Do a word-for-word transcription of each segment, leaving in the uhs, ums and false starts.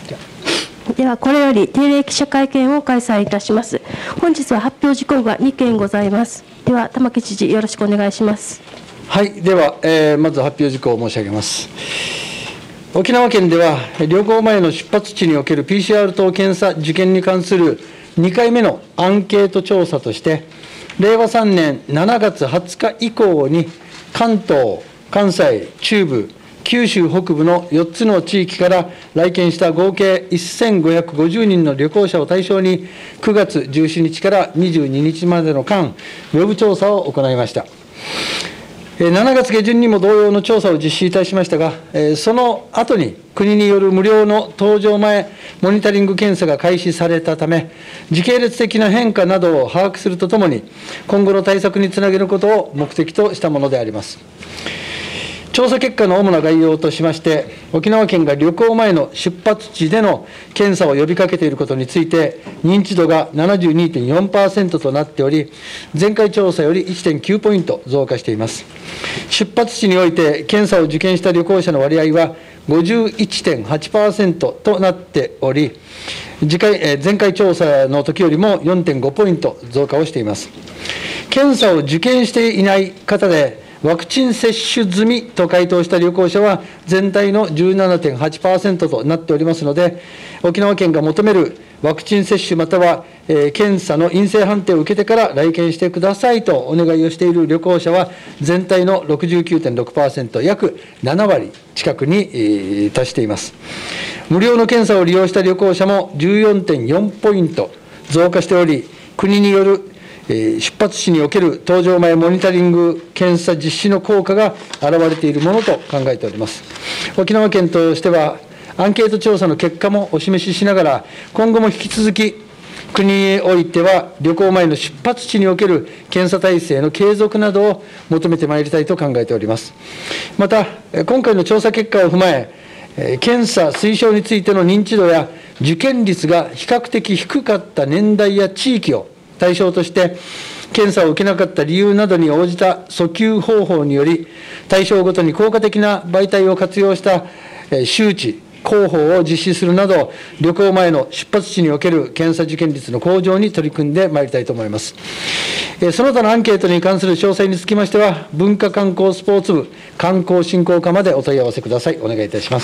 では、これより定例記者会見を開催いたします。本日は発表事項がにけんございます。では、玉城知事、よろしくお願いします。 はい、では、えー、まず発表事項を申し上げます。沖縄県では、旅行前の出発地における ピーシーアール 等検査受験に関するにかいめのアンケート調査として、れいわさんねんしちがつはつか以降に、関東、関西、中部、九州北部のよっつの地域から来県した合計せんごひゃくごじゅうにんの旅行者を対象に、くがつじゅうしちにちからにじゅうににちまでの間、ウェブ調査を行いました。しちがつげじゅんにも同様の調査を実施いたしましたが、その後に国による無料の搭乗前モニタリング検査が開始されたため、時系列的な変化などを把握するとともに、今後の対策につなげることを目的としたものであります。調査結果の主な概要としまして、沖縄県が旅行前の出発地での検査を呼びかけていることについて、認知度が ななじゅうにてんよんパーセント となっており、前回調査より いってんきゅうポイント増加しています。出発地において検査を受験した旅行者の割合は ごじゅういってんはちパーセント となっており、次回前回調査の時よりも よんてんごポイント増加をしています。検査を受験していない方で、ワクチン接種済みと回答した旅行者は全体の じゅうななてんはちパーセント となっておりますので、沖縄県が求めるワクチン接種または、えー、検査の陰性判定を受けてから来県してくださいとお願いをしている旅行者は全体の ろくじゅうきゅうてんろくパーセント、約ななわり近くに、えー、達しています。無料の検査を利用した旅行者も じゅうよんてんよんポイント増加しており、国による出発地における搭乗前モニタリング検査実施の効果が現れているものと考えております。沖縄県としては、アンケート調査の結果もお示ししながら、今後も引き続き、国においては旅行前の出発地における検査体制の継続などを求めてまいりたいと考えております。また、今回の調査結果を踏まえ、検査推奨についての認知度や受験率が比較的低かった年代や地域を対象として、検査を受けなかった理由などに応じた訴求方法により、対象ごとに効果的な媒体を活用した周知、広報を実施するなど、旅行前の出発地における検査受験率の向上に取り組んでまいりたいと思います。その他のアンケートに関する詳細につきましては、文化観光スポーツ部観光振興課までお問い合わせください。お願いいたします。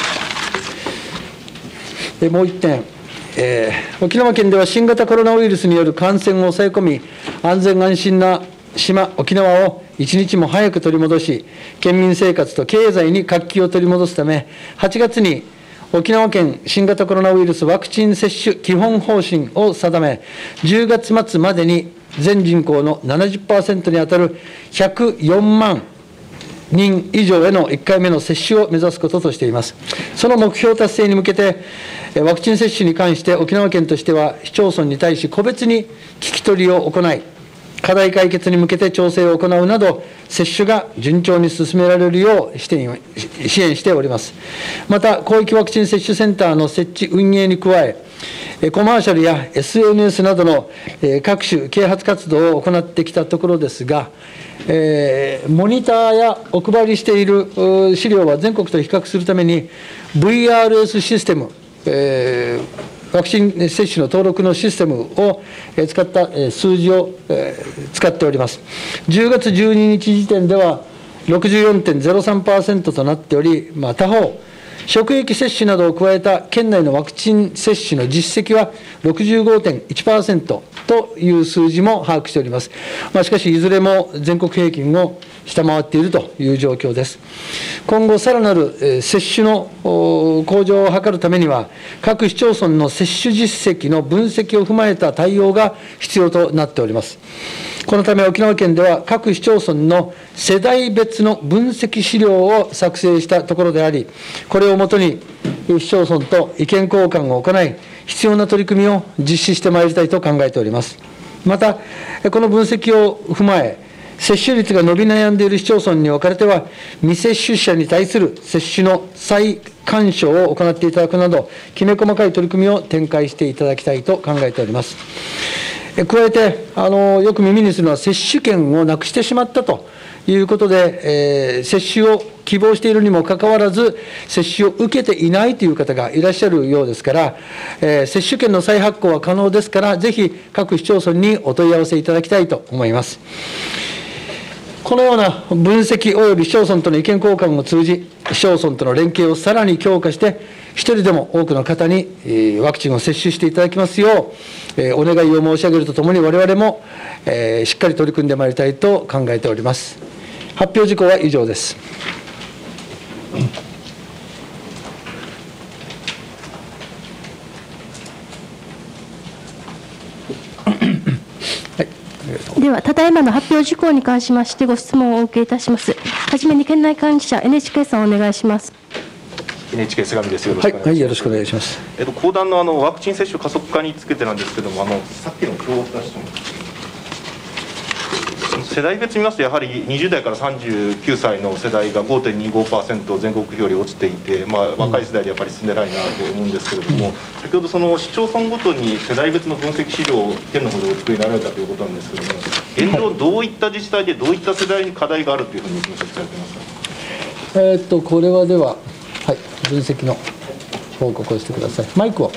もう一点。えー、沖縄県では新型コロナウイルスによる感染を抑え込み、安全安心な島、沖縄を一日も早く取り戻し、県民生活と経済に活気を取り戻すため、はちがつに沖縄県新型コロナウイルスワクチン接種基本方針を定め、じゅうがつまつまでに全人口の ななじゅっパーセント に当たるひゃくよんまんにん以上へのいっかいめの接種を目指すこととしています。その目標達成に向けて、ワクチン接種に関して沖縄県としては、市町村に対し個別に聞き取りを行い、課題解決に向けて調整を行うなど、接種が順調に進められるよう支援しております。また、広域ワクチン接種センターの設置・運営に加え、コマーシャルや エスエヌエス などの各種啓発活動を行ってきたところですが、えー、モニターやお配りしている資料は全国と比較するために ブイアールエス システム、えー、ワクチン接種の登録のシステムを使った数字を使っております。じゅうがつじゅうににち時点では ろくじゅうよんてんゼロさんパーセント となっており、まあ、他方、職域接種などを加えた県内のワクチン接種の実績は ろくじゅうごてんいちパーセント という数字も把握しております。まあ、しかし、いずれも全国平均を下回っているという状況です。今後、さらなる接種の向上を図るためには、各市町村の接種実績の分析を踏まえた対応が必要となっております。このため沖縄県では各市町村の世代別の分析資料を作成したところであり、これをもとに市町村と意見交換を行い、必要な取り組みを実施してまいりたいと考えております。また、この分析を踏まえ、接種率が伸び悩んでいる市町村におかれては、未接種者に対する接種の再勧奨を行っていただくなど、きめ細かい取り組みを展開していただきたいと考えております。加えてあの、よく耳にするのは、接種券をなくしてしまったということで、えー、接種を希望しているにもかかわらず、接種を受けていないという方がいらっしゃるようですから、えー、接種券の再発行は可能ですから、ぜひ各市町村にお問い合わせいただきたいと思います。このような分析及び市町村との意見交換を通じ、市町村との連携をさらに強化して、一人でも多くの方にワクチンを接種していただきますよう、お願いを申し上げるとともに、我々もしっかり取り組んでまいりたいと考えております。発表事項は以上です。 では、ただいまの発表事項に関しまして、ご質問をお受けいたします。はじめに県内幹事社、エヌエイチケー さん、お願いします。 エヌエイチケー 菅見です。よろしくお願いします。 はい、はい、よろしくお願いします。 えっと、公団のあのワクチン接種加速化につけてなんですけれども、あのさっきの表を出してもらって世代別見ますと、やはりにじゅう代からさんじゅうきゅうさいの世代が ごてんにごパーセント 全国比より落ちていて、まあ、若い世代でやっぱり進んでないなと思うんですけれども、先ほどその市町村ごとに世代別の分析資料を県の方でお作りになられたということなんですけれども、現状、どういった自治体でどういった世代に課題があるというふうに分析されていますか。 えー、っとこれはでは、はい、分析の報告をしてください。マイクを。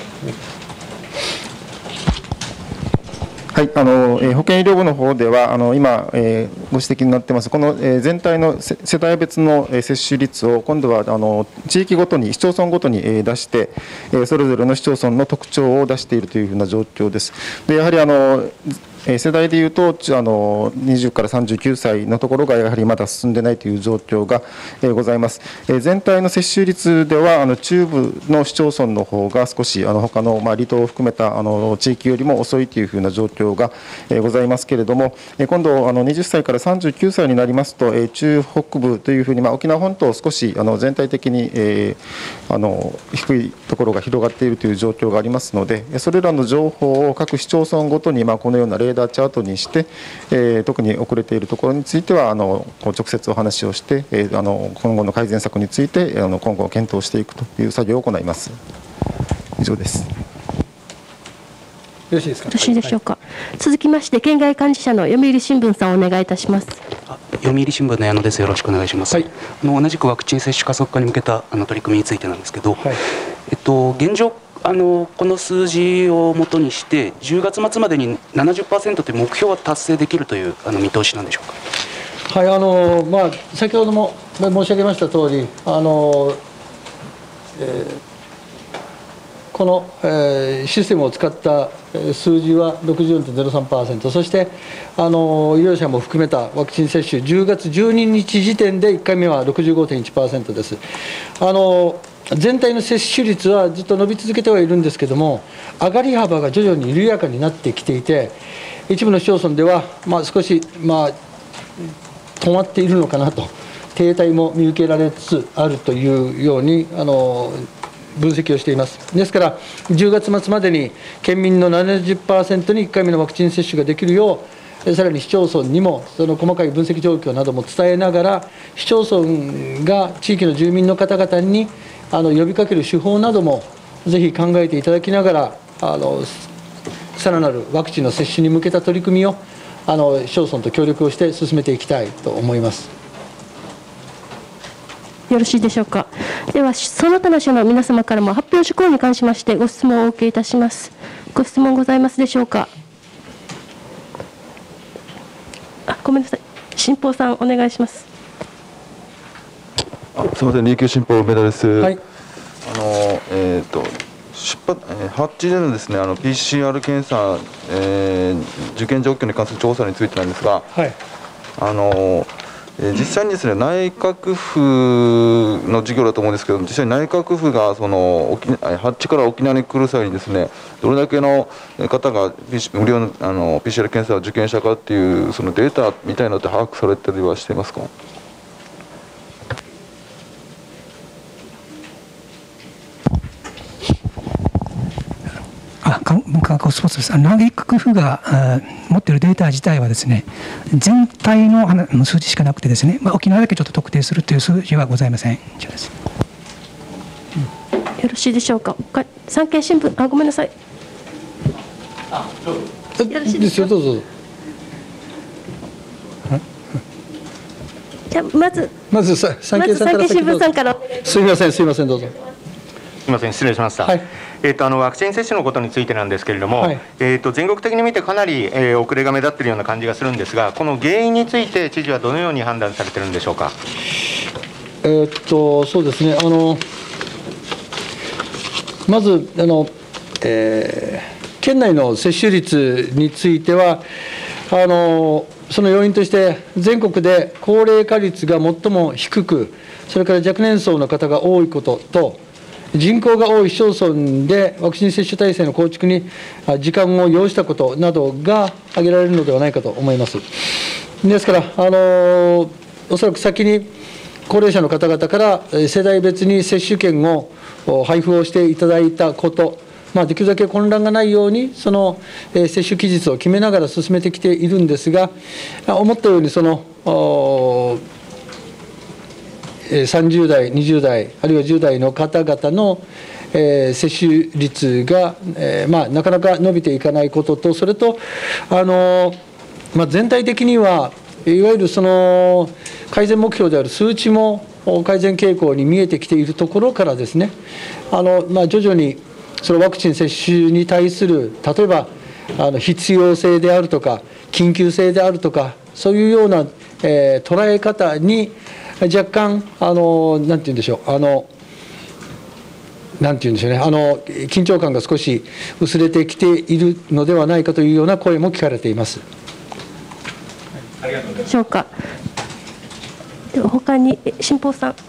はい、あの保健医療部の方では、あの今、えー、ご指摘になっています、この、えー、全体の世代別の、えー、接種率を、今度はあの地域ごとに、市町村ごとに、えー、出して、えー、それぞれの市町村の特徴を出しているというふうな状況です。でやはりあの世代でいうと、あのにじゅうからさんじゅうきゅうさいのところがやはりまだ進んでないという状況がございます。全体の接種率では、あの中部の市町村の方が少し、あの他のまあ離島を含めたあの地域よりも遅いというふうな状況がございますけれども、今度、あのはたちからさんじゅうきゅうさいになりますと、中北部というふうに、まあ、沖縄本島、少しあの全体的に、えー、あの低いところが広がっているという状況がありますので、それらの情報を各市町村ごとに、まあ、このようなレーダーチャートにして、えー、特に遅れているところについては、あの直接お話をして、えー、あの今後の改善策について、あの今後検討していくという作業を行います。以上です。 よろしいですか。 よろしいでしょうか。はい、続きまして、県外幹事社の読売新聞さん、お願いいたします。 読売新聞の矢野です。よろしくお願いします。はい、あの同じくワクチン接種加速化に向けたあの取り組みについてなんですけど、はい、えっと現状あのこの数字をもとにしてじゅうがつ末までに ななじゅっパーセント という目標は達成できるというあの見通しなんでしょうか。 はい、あのまあ、先ほども申し上げました通り、あの、えーこの、えー、システムを使った数字は ろくじゅうよんてんゼロさんパーセント、そしてあの医療者も含めたワクチン接種、じゅうがつじゅうににち時点でいっかいめは ろくじゅうごてんいちパーセント です。あの全体の接種率はずっと伸び続けてはいるんですけれども、上がり幅が徐々に緩やかになってきていて、一部の市町村では、まあ、少し、まあ、止まっているのかなと、停滞も見受けられつつあるというように、あの分析をしています。ですから、じゅうがつ末までに県民の ななじゅっパーセント にいっかいめのワクチン接種ができるよう、さらに市町村にもその細かい分析状況なども伝えながら、市町村が地域の住民の方々にあの呼びかける手法などもぜひ考えていただきながら、あのさらなるワクチンの接種に向けた取り組みをあの市町村と協力をして進めていきたいと思います。 よろしいでしょうか。では、その他の省の皆様からも発表事項に関しましてご質問をお受けいたします。ご質問ございますでしょうか。あ、ごめんなさい。新報さん、お願いします。 あ、すみません、琉球新報梅田です。 はい。 あの、えっ、ー、と。出発発地でのですね、あの ピーシーアール 検査、えー、受験状況に関する調査についてなんですが、はい、あのえー、実際にですね、内閣府の授業だと思うんですけど、実際に内閣府がその沖発地から沖縄に来る際にですね、どれだけの方が無料のあの ピーシーアール 検査を受験したかっていうそのデータみたいなのって把握されたりはしていますか。 あ、文化学スポーツです。内閣府が持っているデータ自体はですね、全体の数字しかなくてですね、まあ、沖縄だけちょっと特定するという数字はございません。以上です。 よろしいでしょうか。産経新聞、あ、ごめんなさい。 あ、よろしいですよ、どうぞ。 じじゃあまずまずさ産経さんからまず産経新聞さんから。 すみませんすみませんどうぞ。 すみません、失礼しました。はい、えー、とあのワクチン接種のことについてなんですけれども、はい、えー、と全国的に見てかなり、えー、遅れが目立っているような感じがするんですが、この原因について知事はどのように判断されているんでしょうか。 えー、っとそうですね、あのまずあの、えー、県内の接種率については、あのその要因として、全国で高齢化率が最も低く、それから若年層の方が多いことと、人口が多い市町村でワクチン接種体制の構築に時間を要したことなどが挙げられるのではないかと思います。ですから、あのおそらく先に高齢者の方々から世代別に接種券を配布をしていただいたこと、まあ、できるだけ混乱がないように、その接種期日を決めながら進めてきているんですが、思ったようにそのさんじゅう代、にじゅう代、あるいはじゅう代の方々の接種率が、まあ、なかなか伸びていかないことと、それと、あのまあ、全体的には、いわゆるその改善目標である数値も改善傾向に見えてきているところからですね、あのまあ、徐々にそのワクチン接種に対する、例えばあの必要性であるとか、緊急性であるとか、そういうような、えー、捉え方に若干、あのなんて言うんでしょう、あのなんて言うんでしょうね、あの緊張感が少し薄れてきているのではないかというような声も聞かれています。 ありがとうございます。でしょうか。では他に新報さん。あ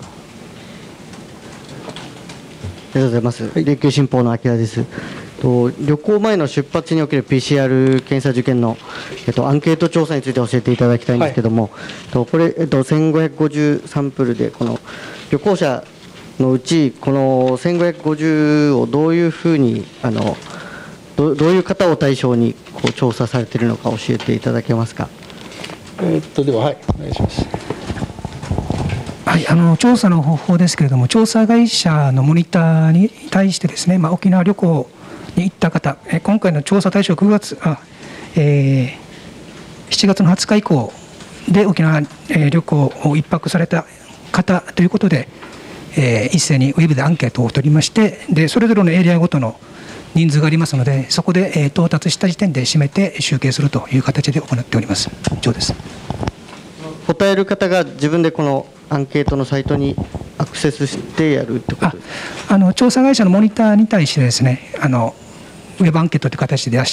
りがとうございます。琉球新報の秋田です。と旅行前の出発における ピーシーアール 検査受験の、えっと、アンケート調査について教えていただきたいんですけれども、はい、とこれ、えっと、せんごひゃくごじゅうサンプルで、この旅行者のうち、このせんごひゃくごじゅうをどういうふうに、あの ど, どういう方を対象にこう調査されているのか、教えていただけますか。 えー、っとでは、はい、お願いします。 はい、あの調査の方法ですけれども、調査会社のモニターに対してですね、まあ、沖縄旅行に行った方、今回の調査対象くがつあ、えー、しちがつのはつか以降で沖縄旅行を一泊された方ということで、えー、一斉にウェブでアンケートを取りまして、でそれぞれのエリアごとの人数がありますので、そこで、えー、到達した時点で締めて集計するという形で行っております。以上です。 答える方が自分でこのアンケートのサイトにアクセスしてやるってことですか。 あの調査会社のモニターに対してですね、あのウェブアンケートという形で出して、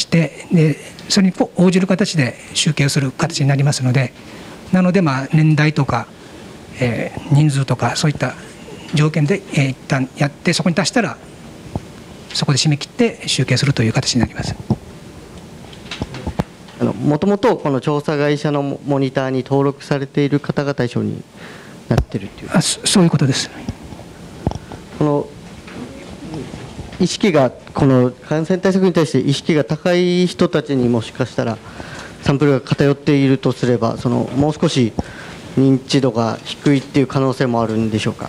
でそれに応じる形で集計をする形になりますので、なので、まあ、年代とか、えー、人数とかそういった条件で、えー、一旦やって、そこに達したらそこで締め切って集計するという形になります。 もともとこの調査会社のモニターに登録されている方が対象になっているという。 あ、そういうことです。 この意識が、この感染対策に対して意識が高い人たちにもしかしたらサンプルが偏っているとすれば、そのもう少し認知度が低いっていう可能性もあるんでしょうか。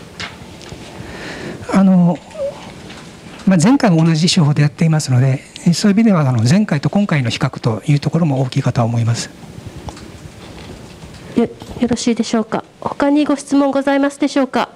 あのまあ、前回も同じ手法でやっていますので、そういう意味ではあの前回と今回の比較というところも大きいかと思います。 よ, よろしいでしょうか。他にご質問ございますでしょうか。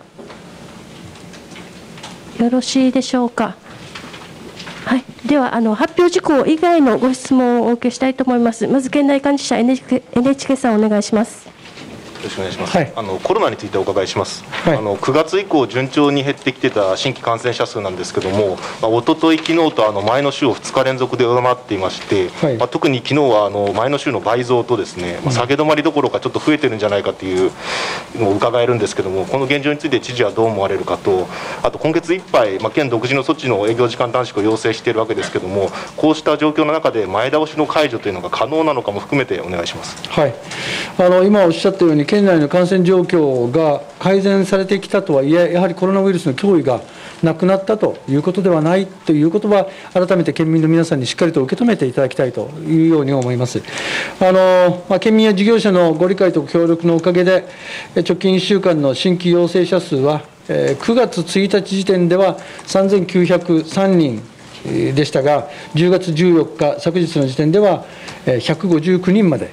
よろしいでしょうか。はい、ではあの発表事項以外のご質問をお受けしたいと思います。まず県内幹事社 エヌエイチケー, エヌエイチケー さんお願いします。 よろしくお願いします。はい、あのコロナについてお伺いします。 はい、 あのくがつ以降順調に減ってきてた新規感染者数なんですけども、まあ、一昨日昨日とあの前の週をふつか連続で上回っていまして、はい、まあ、特に昨日はあの前の週の倍増とですね、まあ、下げ止まりどころかちょっと増えてるんじゃないかというのを伺えるんですけども、この現状について知事はどう思われるかと、あと今月いっぱい、まあ、県独自の措置の営業時間短縮を要請しているわけですけども、こうした状況の中で前倒しの解除というのが可能なのかも含めてお願いします。 はい、あの今おっしゃったように県内の感染状況が改善されてきたとはいえ、やはりコロナウイルスの脅威がなくなったということではないということは、改めて県民の皆さんにしっかりと受け止めていただきたいというように思います。あの、まあ、県民や事業者のご理解と協力のおかげで、直近いっしゅうかんの新規陽性者数は、くがつついたち時点ではさんぜんきゅうひゃくさんにんでしたが、じゅうがつじゅうよっか、昨日の時点ではひゃくごじゅうきゅうにんまで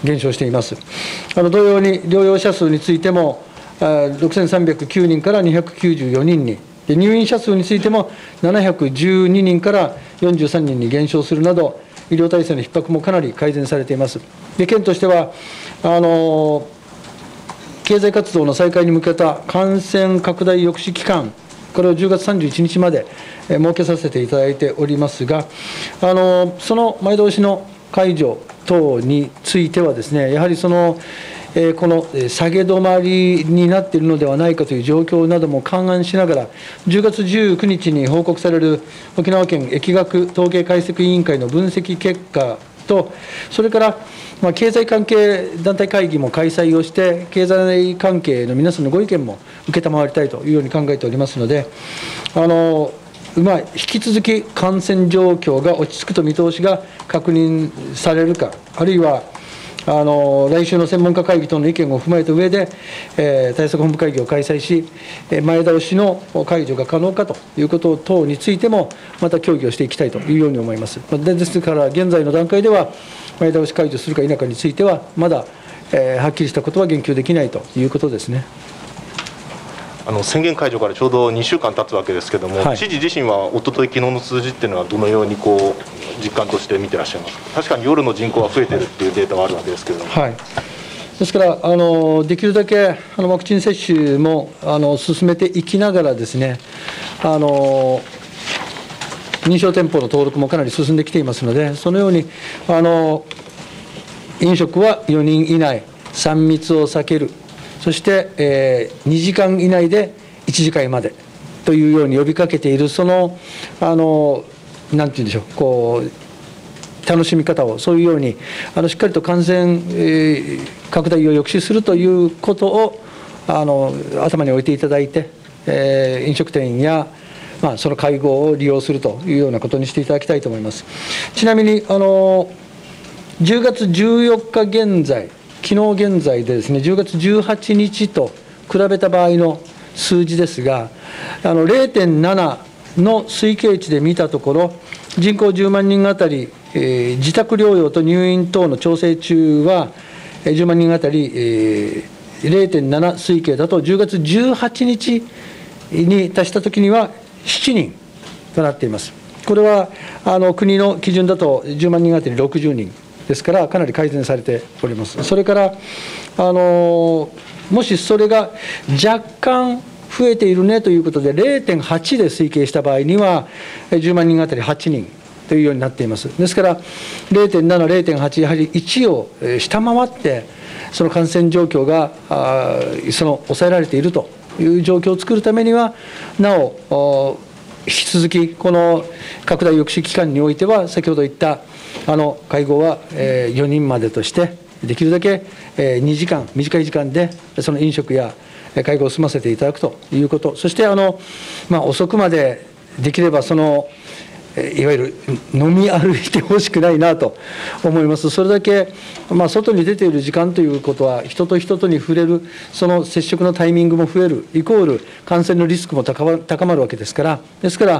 減少しています。あの同様に療養者数についても、ろくせんさんびゃくきゅうにんからにひゃくきゅうじゅうよにんに、入院者数についてもななひゃくじゅうににんからよんじゅうさんにんに減少するなど、医療体制の逼迫もかなり改善されています。で県としてはあの経済活動の再開に向けた感染拡大抑止期間、これをじゅうがつさんじゅういちにちまで設けさせていただいておりますが、あのその前倒しの解除等についてはですね、やはりその、えー、この下げ止まりになっているのではないかという状況なども勘案しながら、じゅうがつじゅうくにちに報告される沖縄県疫学統計解析委員会の分析結果と、それから、まあ、経済関係団体会議も開催をして、経済関係の皆さんのご意見も承りたいというように考えておりますので、あのまあ、引き続き感染状況が落ち着くと見通しが確認されるか、あるいはあの来週の専門家会議等の意見を踏まえた上で、えー、対策本部会議を開催し、前倒しの解除が可能かということ等についても、また協議をしていきたいというように思います。ですから、現在の段階では、前倒し解除するか否かについては、まだ、えー、はっきりしたことは言及できないということですね。 あの宣言解除からちょうどにしゅうかん経つわけですけれども、はい、知事自身はおととい、昨日の数字っていうのは、どのようにこう実感として見てらっしゃいますか。確かに夜の人口は増えてるっていうデータはあるわけですけれども。はい、ですからあの、できるだけあのワクチン接種もあの進めていきながらですね、あの認証店舗の登録もかなり進んできていますので、そのようにあの飲食はよにん以内、さん密を避ける。そして、えー、にじかん以内でいちじかんまでというように呼びかけている、その、あのなんていうんでしょう、こう楽しみ方を、そういうようにあのしっかりと感染、えー、拡大を抑止するということをあの頭に置いていただいて、えー、飲食店や、まあ、その会合を利用するというようなことにしていただきたいと思います。ちなみにあのじゅうがつじゅうよっか現在、昨日現在でですね、じゅうがつじゅうはちにちと比べた場合の数字ですが、あの れいてんなな の推計値で見たところ、人口じゅうまんにんあたり、えー、自宅療養と入院等の調整中は、じゅうまんにんあたり、えー、れいてんなな 推計だと、じゅうがつじゅうはちにちに達したときにはしちにんとなっています。これはあの国の基準だとじゅうまんにんあたりろくじゅうにん。ですから、かなり改善されております。それから、あのもしそれが若干増えているねということで、れいてんはち で推計した場合には、じゅうまんにんあたりはちにんというようになっています。ですから、れいてんなな、れいてんはち、やはりいちを下回って、その感染状況があその抑えられているという状況を作るためには、なお、引き続き、この拡大抑止期間においては、先ほど言ったあの会合はよにんまでとして、できるだけにじかん、短い時間でその飲食や会合を済ませていただくということ、そしてあの、まあ、遅くまでできればその、いわゆる飲み歩いてほしくないなと思います。それだけ、まあ、外に出ている時間ということは、人と人とに触れる、その接触のタイミングも増える、イコール感染のリスクも高ま高まるわけですから、ですから、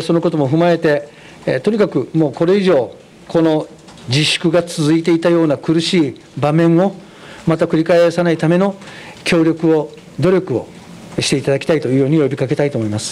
そのことも踏まえて、とにかくもうこれ以上、この自粛が続いていたような苦しい場面をまた繰り返さないための協力を、努力をしていただきたいというように呼びかけたいと思います。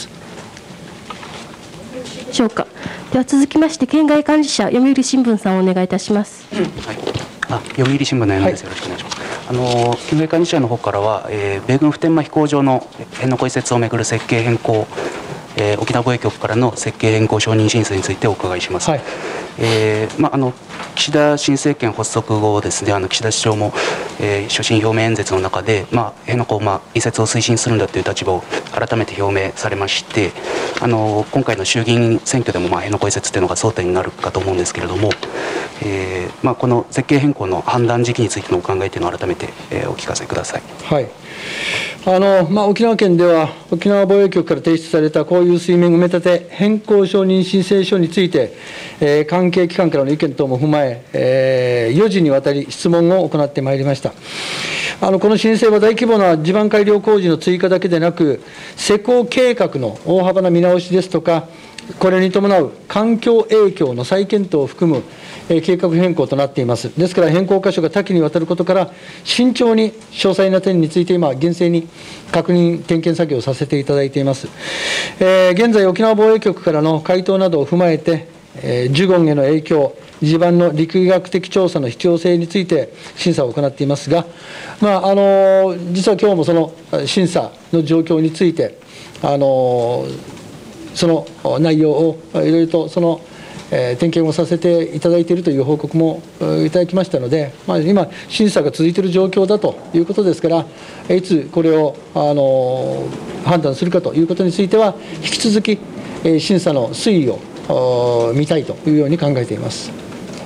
でしょうか。では続きまして、県外幹事社、読売新聞さん、お願いいたします。はい、 あ読売新聞の矢野です。よろしくお願いします。あの県外幹事社の方からは、えー、米軍普天間飛行場の辺野古移設をめぐる設計変更、えー、沖縄防衛局からの設計変更承認申請についてお伺いします。はい、えーまあ、あの岸田新政権発足後ですね、あの岸田首相も、えー、所信表明演説の中で、まあ、辺野古、まあ、移設を推進するんだという立場を改めて表明されまして、あの今回の衆議院選挙でも、まあ、辺野古移設というのが争点になるかと思うんですけれども、えーまあ、この設計変更の判断時期についてのお考えというのを改めて、えー、お聞かせください。 はい、あのまあ、沖縄県では、沖縄防衛局から提出されたこういう水面埋め立て変更承認申請書について、えー、関係機関からの意見等も踏まえ、えー、よじにわたり質問を行ってまいりました。あのこの申請は大規模な地盤改良工事の追加だけでなく、施工計画の大幅な見直しですとか、 これに伴う環境影響の再検討を含む計画変更となっています。ですから変更箇所が多岐にわたることから、慎重に詳細な点について今、厳正に確認、点検作業をさせていただいています。えー、現在、沖縄防衛局からの回答などを踏まえて、えー、ジュゴンへの影響、地盤の力学的調査の必要性について審査を行っていますが、まああの実は今日もその審査の状況について、あのその内容をいろいろとその、えー、点検をさせていただいているという報告もいただきましたので、まあ、今、審査が続いている状況だということですから、いつこれをあの判断するかということについては、引き続き審査の推移を見たいというように考えています。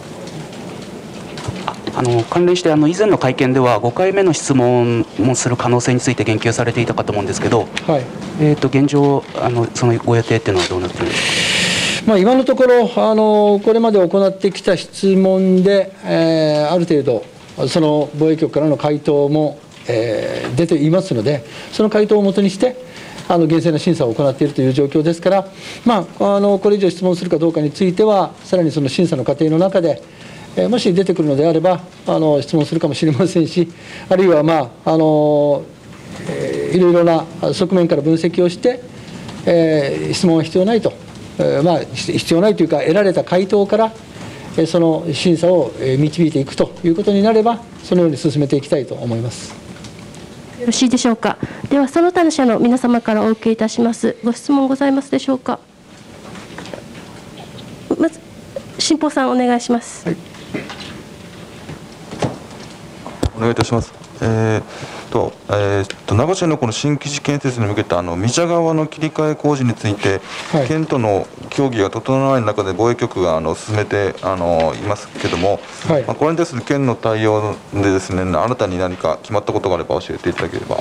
あの関連してあの以前の会見ではごかいめの質問もする可能性について言及されていたかと思うんですけど、はい、えー、と現状あのそのご予定っていうのはどうなっているんですか。 まあ、今のところあのこれまで行ってきた質問で、えー、ある程度その防衛局からの回答も、えー、出ていますので、その回答をもとにしてあの厳正な審査を行っているという状況ですから、まあ、あのこれ以上質問するかどうかについては、さらにその審査の過程の中で、えー、もし出てくるのであればあの質問するかもしれませんし、あるいは、まああのえー、いろいろな側面から分析をして、えー、質問は必要ないと、えーまあ、必要ないというか、得られた回答から、えー、その審査を導いていくということになれば、そのように進めていきたいと思います。 よろしいでしょうか。では、その他の社の皆様からお受けいたします。ご質問ございますでしょうか。まず、新保さん、お願いします。はい、 お願いいたします。えーとえー、と名護市のこの新基地建設に向けたあの三茶川の切り替え工事について、はい、県との協議が整わない中で防衛局があの進めてあのいますけれども、はい、まあ、これに対する県の対応でですね、新たに何か決まったことがあれば教えていただければ。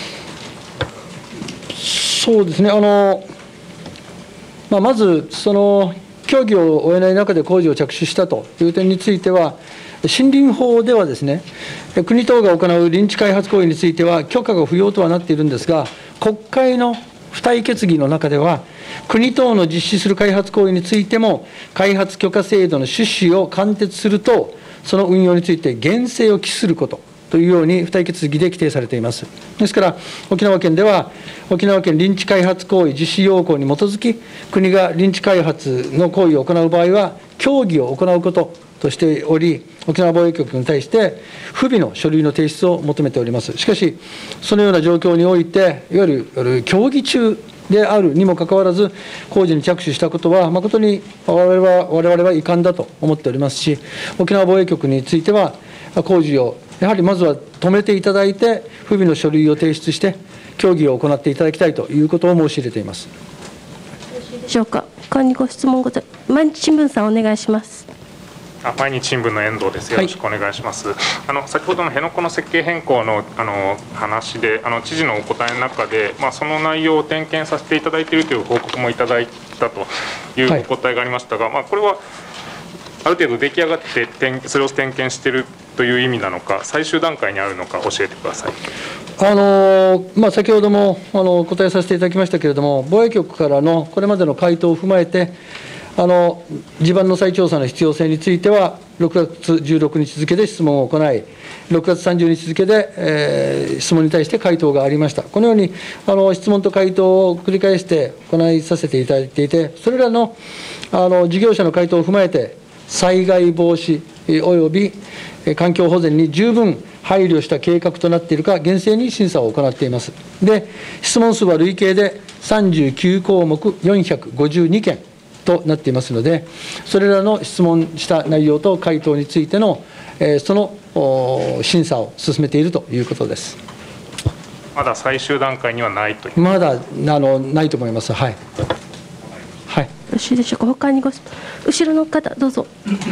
そうですね、あの、まあ、まずその協議を終えない中で工事を着手したという点については、森林法ではですね、国等が行う林地開発行為については許可が不要とはなっているんですが、国会の付帯決議の中では、国等の実施する開発行為についても、開発許可制度の趣旨を貫徹すると、その運用について厳正を期することというように付帯決議で規定されています。ですから、沖縄県では、沖縄県林地開発行為実施要項に基づき、国が林地開発の行為を行う場合は、協議を行うこととしており、沖縄防衛局に対して不備の書類の提出を求めております。しかし、そのような状況において、いわゆる協議中であるにもかかわらず、工事に着手したことは、誠に我々は我々は遺憾だと思っておりますし、沖縄防衛局については、工事をやはりまずは止めていただいて、不備の書類を提出して、協議を行っていただきたいということを申し入れています。 よろしいでしょうか。他にご質問ございます。毎日新聞さん、お願いします。 あ、毎日新聞の遠藤です。よろしくお願いします。はい、あの先ほどの辺野古の設計変更のあの話で、あの知事のお答えの中で、まあ、その内容を点検させていただいているという報告もいただいたというお答えがありましたが、はい、まあ、これはある程度出来上がって点それを点検しているという意味なのか、最終段階にあるのか教えてください。 あのまあ、先ほどもあのお答えさせていただきましたけれども、防衛局からのこれまでの回答を踏まえて、あの地盤の再調査の必要性については、ろくがつじゅうろくにち付で質問を行い、ろくがつさんじゅうにち付で、えー、質問に対して回答がありました。このようにあの質問と回答を繰り返して行いさせていただいていて、それらのあの事業者の回答を踏まえて、災害防止および環境保全に十分配慮した計画となっているか、厳正に審査を行っています。で、質問数は累計でさんじゅうきゅうこうもくよんひゃくごじゅうにけんとなっていますので、それらの質問した内容と回答についての、えー、その審査を進めているということです。 まだ最終段階にはないという。 まだあのないと思います。はい。はい。よろしいでしょうか。他にご後ろの方どうぞ。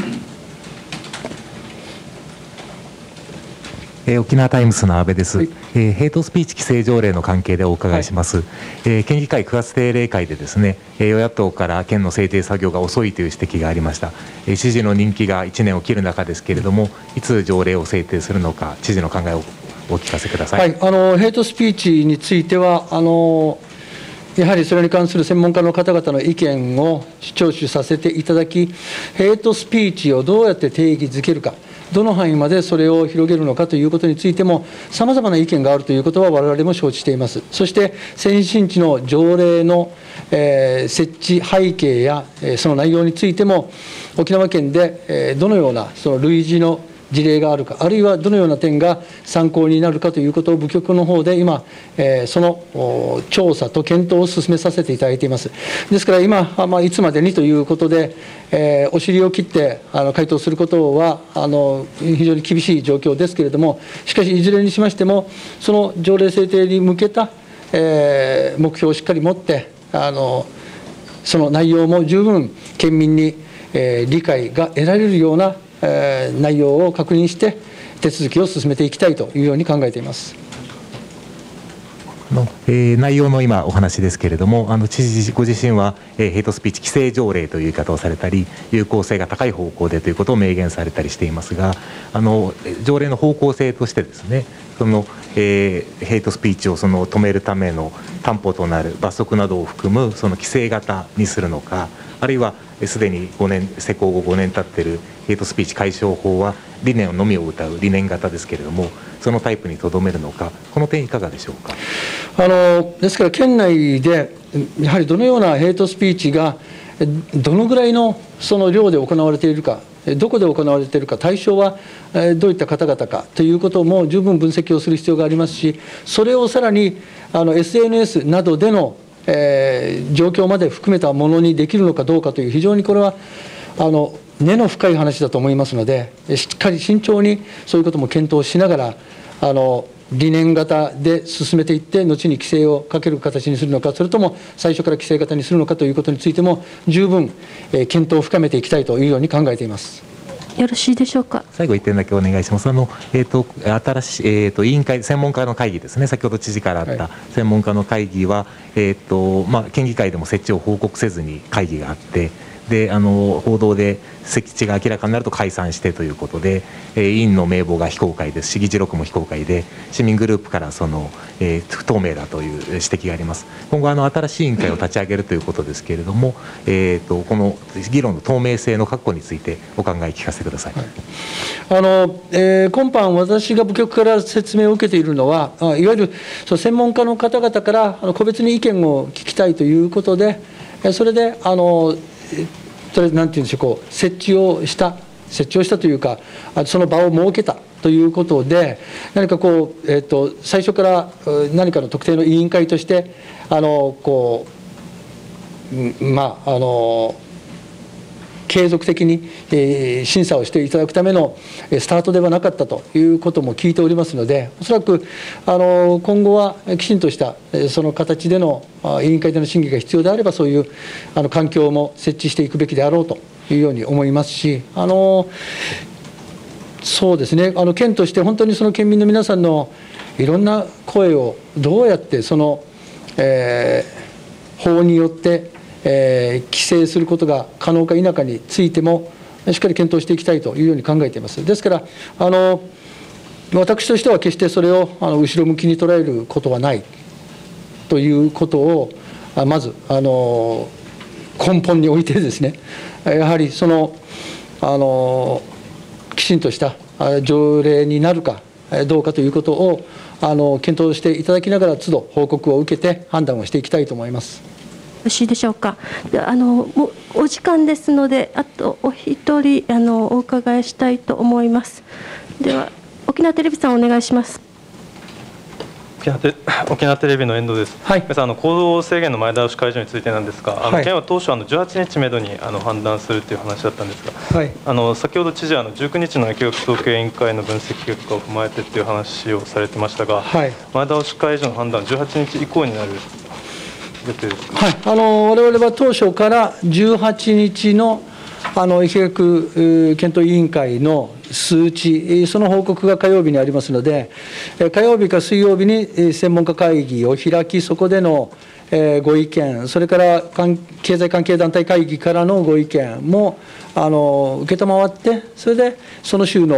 えー、沖縄タイムスの阿部です、はい、えー、ヘイトスピーチ規制条例の関係でお伺いします、はい、えー、県議会くがつ定例会でですね、えー、与野党から県の制定作業が遅いという指摘がありました、えー、知事の任期がいちねんを切る中ですけれども、いつ条例を制定するのか、知事の考えをお聞かせください。 はい、あのヘイトスピーチについては、あのやはりそれに関する専門家の方々の意見を聴取させていただき、ヘイトスピーチをどうやって定義づけるか、どの範囲までそれを広げるのかということについても、さまざまな意見があるということは、我々も承知しています。そして、先進地の条例の、えー、設置背景や、えー、その内容についても、沖縄県で、えー、どのようなその類似の事例があるか、あるいはどのような点が参考になるかということを部局の方で今、えー、その調査と検討を進めさせていただいています。ですから今、まあ、いつまでにということで、えー、お尻を切ってあの回答することはあの非常に厳しい状況ですけれども、しかしいずれにしましても、その条例制定に向けた、えー、目標をしっかり持って、あのその内容も十分県民に、えー、理解が得られるような内容を確認して手続きを進めていきたいというように考えています。 のえー、内容の今お話ですけれども、あの知事ご自身は、えー、ヘイトスピーチ規制条例という言い方をされたり、有効性が高い方向でということを明言されたりしていますが、あの条例の方向性としてですね、そのえー、ヘイトスピーチをその止めるための担保となる罰則などを含むその規制型にするのか、あるいはすでにごねん施行後ごねん経っているヘイトスピーチ解消法は理念のみを謳う理念型ですけれども、そのタイプにとどめるのか、この点いかがでしょうか。 あのですから県内でやはりどのようなヘイトスピーチがどのぐらいのその量で行われているか、どこで行われているか、対象はどういった方々かということも十分分析をする必要がありますし、それをさらにあの エスエヌエス などでの、えー、状況まで含めたものにできるのかどうかという、非常にこれはあの根の深い話だと思いますので、しっかり慎重にそういうことも検討しながら、あの理念型で進めていって、後に規制をかける形にするのか、それとも最初から規制型にするのかということについても、十分、えー、検討を深めていきたいというように考えています。 よろしいでしょうか。 最後いってんだけお願いします。あの、えーと、新しい、えーと、委員会、専門家の会議ですね、先ほど知事からあった専門家の会議は、はい、えーとまあ、県議会でも設置を報告せずに会議があって、であの報道で設置が明らかになると解散してということで、えー、委員の名簿が非公開です、市議事録も非公開で、市民グループからその、えー、不透明だという指摘があります。今後あの新しい委員会を立ち上げるということですけれども、えー、とこの議論の透明性の確保についてお考え聞かせてください。 はい、あのえー、今般私が部局から説明を受けているのは、いわゆるその専門家の方々からあの個別に意見を聞きたいということで、それであのそれなんていうんでしょう、こう設置をした設置をしたというか、その場を設けたということで、何かこう、えー、と最初から何かの特定の委員会としてあのこう、まああの継続的に、えー、審査をしていただくためのスタートではなかったということも聞いておりますので、おそらくあの今後はきちんとしたその形での委員会での審議が必要であれば、そういうあの環境も設置していくべきであろうというように思いますし、あのそうですね、あの県として本当にその県民の皆さんのいろんな声をどうやってその、えー、法によってえー、規制することが可能か否かについてもしっかり検討していきたいというように考えています。ですからあの私としては決してそれをあの後ろ向きに捉えることはないということをまずあの根本においてですね、やはりそのあのきちんとした条例になるかどうかということをあの検討していただきながら、都度報告を受けて判断をしていきたいと思います。 よろしいでしょうか。あのもうお時間ですので、あとお一人あのお伺いしたいと思います。では沖縄テレビさんお願いします。 沖縄テ沖縄テレビの遠藤です。はい。皆さん、あの行動制限の前倒し解除についてなんですが、あの、はい、県は当初あのじゅうはちにちめどにあの判断するという話だったんですが、はい、あの先ほど知事はあのじゅうくにちの疫学統計委員会の分析結果を踏まえてという話をされてましたが、はい、前倒し解除の判断はじゅうはちにち以降になる。はい、あの我々は当初からじゅうはちにちのあの疫学検討委員会の数値、その報告が火曜日にありますので、火曜日か水曜日に専門家会議を開き、そこでのご意見、それから経済関係団体会議からのご意見もあの承って、それでその週の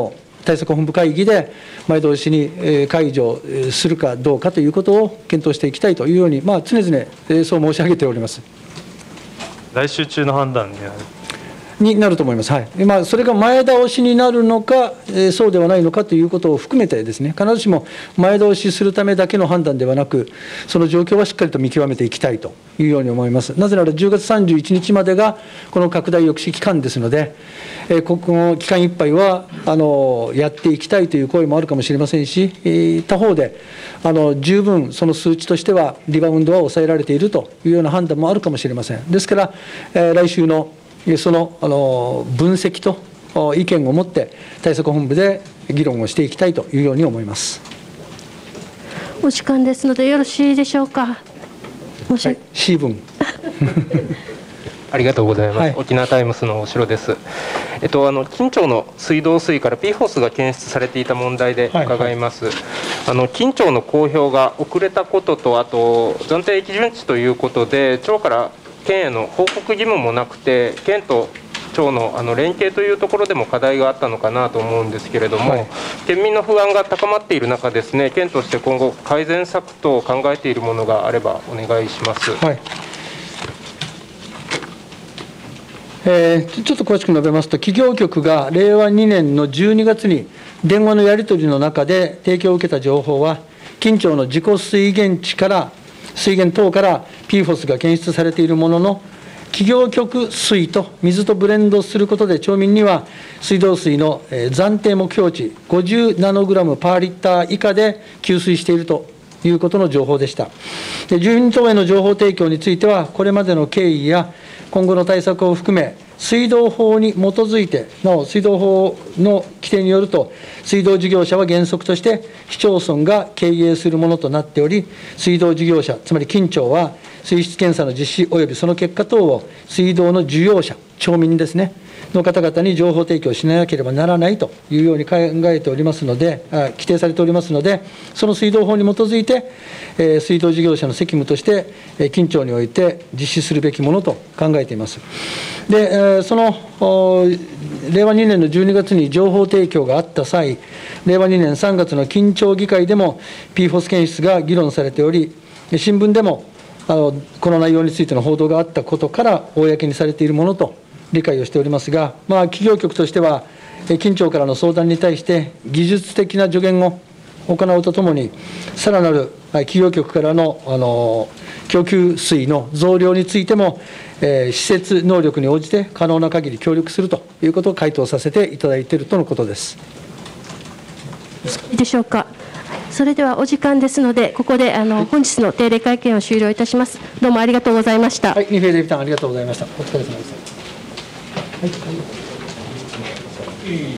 対策本部会議で前倒しに解除するかどうかということを検討していきたいというように、まあ、常々そう申し上げております。 来週中の判断になるになると思います、はい。まあ、それが前倒しになるのか、えー、そうではないのかということを含めてですね、必ずしも前倒しするためだけの判断ではなく、その状況はしっかりと見極めていきたいというように思います。なぜならじゅうがつさんじゅういちにちまでがこの拡大抑止期間ですので、えー、この期間いっぱいはあのやっていきたいという声もあるかもしれませんし、えー、他方であの十分その数値としてはリバウンドは抑えられているというような判断もあるかもしれません。ですから、えー、来週のそのあの分析と意見を持って対策本部で議論をしていきたいというように思います。 お時間ですのでよろしいでしょうか。もし、はい、 シーブンありがとうございます、はい、沖縄タイムスの大城です。えっと、あの近町の水道水から ピーフォス が検出されていた問題で伺います、はいはい、あの近町の公表が遅れたことと、あと暫定基準値ということで町から県への報告義務もなくて、県と町のあの連携というところでも課題があったのかなと思うんですけれども、はい、県民の不安が高まっている中ですね、県として今後改善策等考えているものがあればお願いします。はい、 えー、ちょっと詳しく述べますと、企業局がれいわにねんのじゅうにがつに電話のやり取りの中で提供を受けた情報は、近町の自己水源地から水源等から ピーフォス が検出されているものの、企業局水と水とブレンドすることで、町民には水道水の暫定目標値ごじゅうナノグラムパーリッター以下で給水しているということの情報でした。で、住民等への情報提供については、これまでの経緯や今後の対策を含め、水道法に基づいて、なお水道法の規定によると、水道事業者は原則として市町村が経営するものとなっており、水道事業者、つまり近町は、水質検査の実施及びその結果等を水道の需要者、町民ですね、の方々に情報提供しなければならないというように考えておりますので、あ規定されておりますので、その水道法に基づいて、えー、水道事業者の責務として、えー、近町において実施するべきものと考えています。で、えー、そのれいわにねんのじゅうにがつに情報提供があった際、れいわにねんさんがつの近町議会でも ピーフォス 検出が議論されており、新聞でもあのこの内容についての報道があったことから公にされているものと理解をしておりますが、まあ、企業局としては、近町からの相談に対して、技術的な助言を行うとともに、さらなる企業局からのあの供給水の増量についても、えー、施設能力に応じて可能な限り協力するということを回答させていただいているとのことです。 いいでしょうか。それではお時間ですので、ここであの、はい、本日の定例会見を終了いたします。どうもありがとうございました。 はい、ニフェーデビタンありがとうございました。お疲れ様でした。はい。